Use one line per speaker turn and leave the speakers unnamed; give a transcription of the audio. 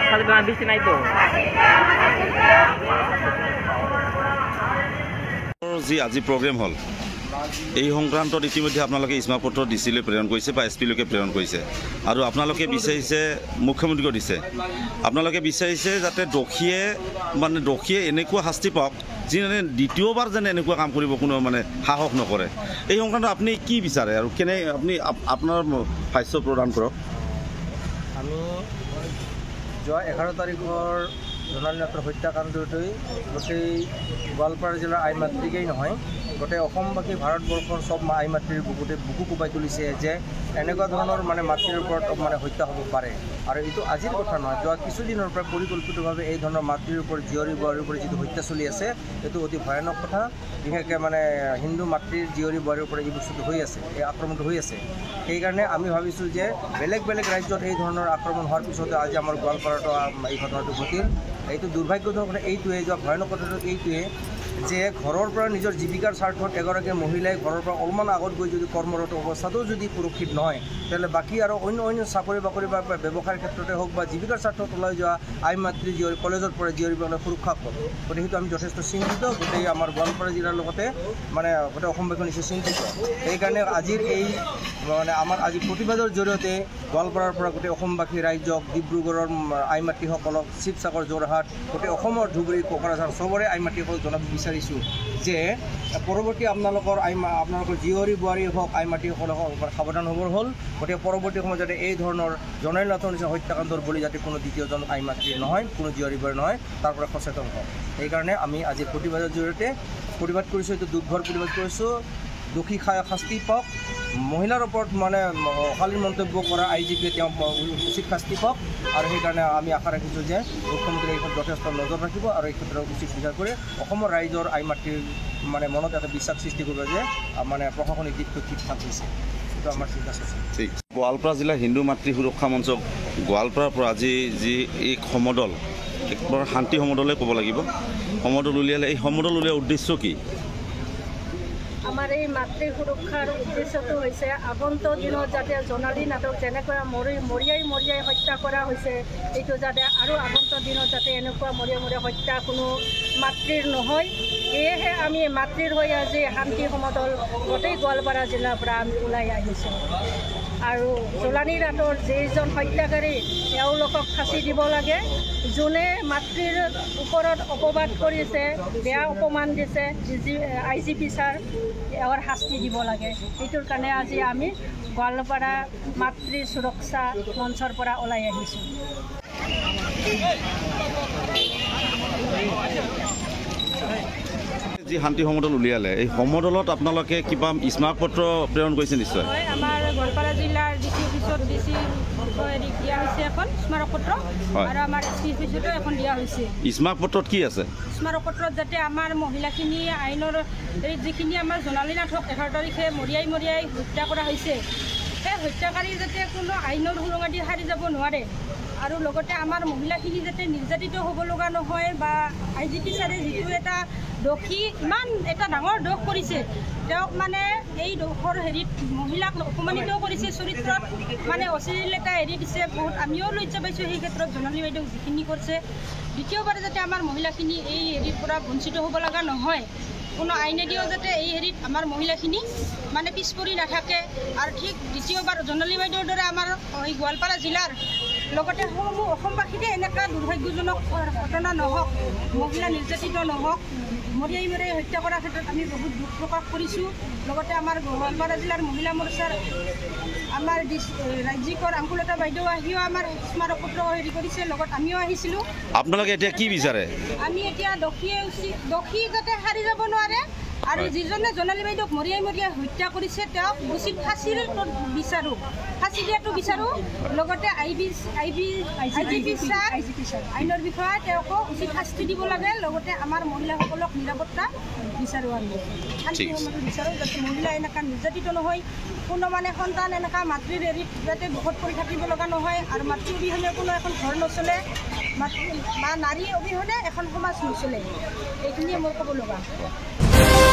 খালি বেশি নাই তো
যি আজি প্ৰগ্ৰেম হ'ল এই সংক্ৰান্তত ইতিমধ্যে আপোনালোকে স্মাৰকপত্ৰ ডিচিলৈ প্ৰেৰণ কৰিছে বা এছপিলৈকে প্ৰেৰণ কৰিছে আৰু আপোনালোকে বিচাৰিছে মুখ্যমন্ত্ৰীক দিছে আপোনালোকে বিচাৰিছে যাতে দোষীয়ে এনেকুৱা শাস্তি পাওক যি মানে দ্বিতীয়বাৰ যেন এনেকুৱা কাম কৰিব কোনো মানে সাহস নকৰে এই সংক্ৰান্তত আপুনি কি বিচাৰে আৰু কেনে আপুনি আপোনাৰ ভাষ্য প্ৰদান কৰক
আমি যোৱা 11 তাৰিখৰ জোনালী নাথৰ হত্যাকাণ্ডটোই গোটেই গোৱালপাৰা জিলাৰ আই মাতৃকেই নহয় গোটেই অসমবাসী ভাৰতবৰ্ষৰ সব আই মাতৃৰ বুকু কোবাই তুলিছে যে এনেকুৱা ধৰণৰ মানে মাতৃৰ ওপৰত মানে হত্যা হ'ব পাৰে আৰু এইটো আজিৰ কথা নহয় যোৱা কিছুদিনৰ পৰা পৰিকল্পিতভাৱে এই ধৰণৰ মাতৃৰ ওপৰত জীয়ৰী বোৱাৰীৰ ওপৰত যিটো হত্যা চলি আছে এইটো অতি ভয়ানক কথা বিশেষকৈ মানে হিন্দু মাতৃৰ জীয়ৰী বোৱাৰীৰ ওপৰত এই বস্তুটো হৈ আছে এই আক্ৰমণটো হৈ আছে সেইকাৰণে আমি ভাবিছোঁ যে বেলেগ বেলেগ ৰাজ্যত এই ধৰণৰ আক্ৰমণ হোৱাৰ পিছতে আজি আমাৰ গোৱালপাৰাতো এই ঘটনাটো ঘটিল এইটো দুৰ্ভাগ্যজনক কথা এইটোৱে যোৱা ভয়ানক কথাটো এইটোৱে যে ঘৰৰ পৰা নিজৰ জীৱিকাৰ স্বাৰ্থত এগৰাকী মহিলাই ঘৰৰ পৰা অলপমান আগত গৈ যদি কৰ্মৰত অৱস্থাটো যদি সুৰক্ষিত নহয় তেতিয়াহ'লে বাকী আৰু অন্য চাকৰি বাকৰি বা ব্যৱসায়ৰ ক্ষেত্ৰতে হওক বা জীৱিকাৰ স্বাৰ্থত ওলাই যোৱা আই মাতৃ জীয়ৰী কলেজৰ পৰা জীয়ৰীবিলাকে সুৰক্ষা কৰে গতিকে সেইটো আমি যথেষ্ট চিন্তিত গোটেই আমাৰ গোৱালপাৰা জিলাৰ লগতে মানে গোটেই অসমবাসী নিশ্চয় চিন্তিত সেইকাৰণে আজিৰ এই মানে আমাৰ আজি প্ৰতিবাদৰ জৰিয়তে গোৱালপাৰাৰ পৰা গোটেই অসমবাসী ৰাইজক ডিব্ৰুগড়ৰ আই মাতৃসকলক শিৱসাগৰ যোৰহাট গোটেই অসমৰ ধুবুৰী কোকৰাঝাৰ চবৰে আই মাতৃসকলক জনাব বিচাৰিছোঁ যে পৰৱৰ্তী আপোনালোকৰ জীয়ৰী বোৱাৰী হওক আই মাতৃসকল হওক সাৱধান হ'বৰ হ'ল গতিকে পৰৱৰ্তী সময়ত যাতে এই ধৰণৰ জোনালী নাথৰ নিচিনা হত্যাকাণ্ডৰ বলি যাতে কোনো দ্বিতীয়জন আই মাতৃ নহয় কোনো জীয়ৰী বোৱাৰী নহয় তাৰ পৰা সচেতন হওক সেইকাৰণে আমি আজি প্ৰতিবাদৰ জৰিয়তে প্ৰতিবাদ কৰিছোঁ এইটো দুৰ্ঘৰ প্ৰতিবাদ কৰিছোঁ দোষী শাস্তি পাওক মহিলাৰ ওপৰত মানে অশালীন মন্তব্য কৰা IGPয়ে তেওঁ উচিত শাস্তি পাওক আৰু সেইকাৰণে আমি আশা ৰাখিছোঁ যে মুখ্যমন্ত্ৰীয়ে এই ক্ষেত্ৰত যথেষ্ট নজৰ ৰাখিব আৰু এই ক্ষেত্ৰত উচিত বিচাৰ কৰি অসমৰ ৰাইজৰ আই মাতৃৰ মানে মনত এটা বিশ্বাস সৃষ্টি কৰিব যে মানে প্ৰশাসনিক দিশটো ঠিক ঠাক হৈছে এইটো আমাৰ ঠিক আছে
ঠিক গোৱালপাৰা জিলাৰ হিন্দু মাতৃ সুৰক্ষা মঞ্চ গোৱালপাৰাৰ পৰা আজি যি এই সমদল একবাৰ শান্তি সমদলে ক'ব লাগিব সমদল উলিয়ালে এই সমদল উলিওৱাৰ উদ্দেশ্য কি
আমাৰ এই মাতৃ সুৰক্ষাৰ উদ্দেশ্যটো হৈছে আগন্তুক দিনত যাতে জোনালী নাথক যেনেকৈ মৰিয়াই হত্যা কৰা হৈছে এইটো যাতে আৰু আগন্তুক দিনত যাতে এনেকুৱা মৰিয়াই হত্যা কোনো মাতৃৰ নহয় সেয়েহে আমি মাতৃৰ হৈ আজি শান্তি সমদল গোটেই গোৱালপাৰা জিলাৰ পৰা আমি ওলাই আহিছোঁ আৰু জোনালী নাথৰ যিজন হত্যাকাৰী তেওঁলোকক ফাঁচি দিব লাগে যোনে মাতৃৰ ওপৰত অপবাদ কৰিছে বেয়া অপমান দিছে IGP ছাৰ এওঁৰ শাস্তি দিব লাগে এইটোৰ কাৰণে আজি আমি গোৱালপাৰা মাতৃ সুৰক্ষা মঞ্চৰ পৰা ওলাই আহিছোঁ
যি শান্তি সমদল উলিয়ালে এই সমদলত আপোনালোকে কিবা স্মাৰকপত্ৰ প্ৰেৰণ কৰিছে নিশ্চয়
আমাৰ গোৱালপাৰা জিলাৰ DC অফিচত DC দিয়া হৈছে এখন স্মাৰকপত্ৰ আৰু আমাৰ SP অফিচতো এখন দিয়া হৈছে
স্মাৰকপত্ৰত কি আছে
স্মাৰকপত্ৰত যাতে আমাৰ মহিলাখিনি আইনৰ যিখিনি আমাৰ জোনালী নাথক 11 তাৰিখে মৰিয়াই হত্যা কৰা হৈছে সেই হত্যাকাৰী যাতে কোনো আইনৰ সুৰঙাদি সাৰি যাব নোৱাৰে আৰু লগতে আমাৰ মহিলাখিনি যাতে নিৰ্যাতিত হ'ব লগা নহয় বা IGP ছাৰে যিটো এটা দোষী ইমান এটা ডাঙৰ দোষ কৰিছে তেওঁক মানে এই দোষৰ হেৰিত মহিলাক অপমানিত কৰিছে চৰিত্ৰত মানে অশ্লীল এটা হেৰি দিছে বহুত আমিও লজ্জা পাইছোঁ সেই ক্ষেত্ৰত জোনালী বাইদেউক যিখিনি কৰিছে দ্বিতীয়বাৰে যাতে আমাৰ মহিলাখিনি এই হেৰিৰ পৰা বঞ্চিত হ'ব লগা নহয় কোনো আইনেদিও যাতে এই হেৰিত আমাৰ মহিলাখিনি মানে পিছ পৰি নাথাকে আৰু ঠিক দ্বিতীয়বাৰ জোনালী বাইদেউৰ দৰে আমাৰ এই গোৱালপাৰা জিলাৰ লগতে অসমবাসীতে এনেকুৱা দুৰ্ভাগ্যজনক ঘটনা নহওক মহিলা নিৰ্যাতিত নহওক মৰিয়াই হত্যা কৰাৰ ক্ষেত্ৰত আমি বহুত দুখ প্ৰকাশ কৰিছোঁ লগতে আমাৰ গোৱালপাৰা জিলাৰ মহিলা মৰ্চাৰ আমাৰ ৰাজ্যিকৰ আংকুলতা বাইদেউ আহিও আমাৰ স্মাৰকপত্ৰ হেৰি কৰিছে লগত আমিও আহিছিলোঁ
আপোনালোকে এতিয়া কি বিচাৰে
আমি এতিয়া দোষী যাতে সাৰি যাব নোৱাৰে আৰু যিজনে জোনালী বাইদেউক মৰিয়াই হত্যা কৰিছে তেওঁক উচিত ফাঁচি দিয়াটো বিচাৰোঁ লগতে IGP ছাৰ আইনৰ বিষয়ে তেওঁকো উচিত শাস্তি দিব লাগে লগতে আমাৰ মহিলাসকলক নিৰাপত্তা বিচাৰোঁ আমি শান্তি সমদল বিচাৰোঁ যাতে মহিলা এনেকুৱা নিৰ্যাতিত নহয় কোনো মানে সন্তান এনেকুৱা মাতৃৰ হেৰিত যাতে দুখত পৰি থাকিব লগা নহয় আৰু মাতৃ অবিহনে কোনো এখন ঘৰ নচলে বা নাৰী অবিহনে এখন সমাজ নচলে এইখিনিয়ে মোৰ ক'ব লগা